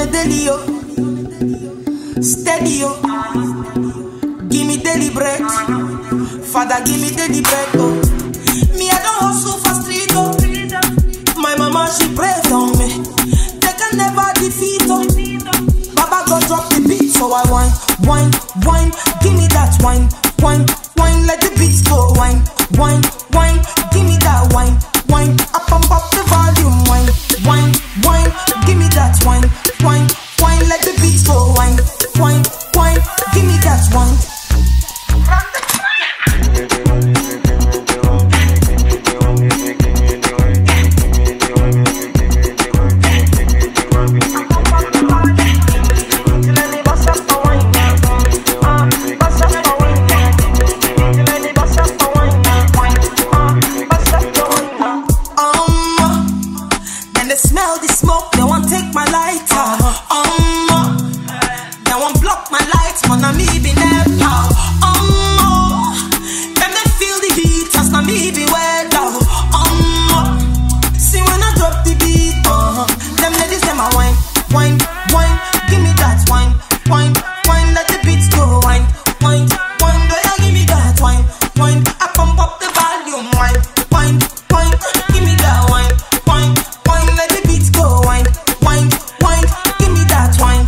a daily, yo. Steady, yo. Give me daily bread. Father, give me daily bread, oh. Me, I don't hustle for street, oh. My mama, she prays on me. They can never defeat, oh. Baba, go drop the beat, so I whine, whine, whine. Give me that whine, whine, whine. Let the beats go, whine, whine, whine. Give me that whine, whine. I pump up the volume, whine, whine, whine. Give me that whine, whine, whine. Let the beats go, whine, whine, whine. Give me that whine. Smell the smoke, they won't take my lighter. They won't block my lights, man, I'm even there. Then they feel the heat, as I'm even weather. See when I drop the beat, them ladies, them a wine, wine, wine. Give me that wine, wine, wine. Let the beats go, wine, wine, wine. Do you give me that wine, wine? I pump up the volume, wine, wine, wine. Give me that wine, wine. Let the beats go, wine, wine, wine. Give me that wine.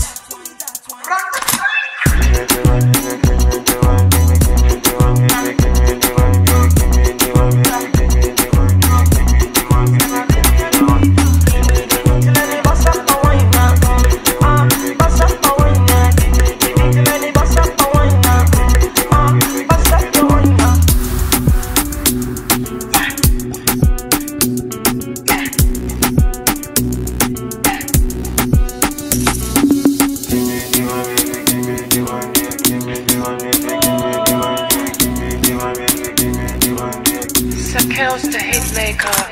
Kills the hitmaker.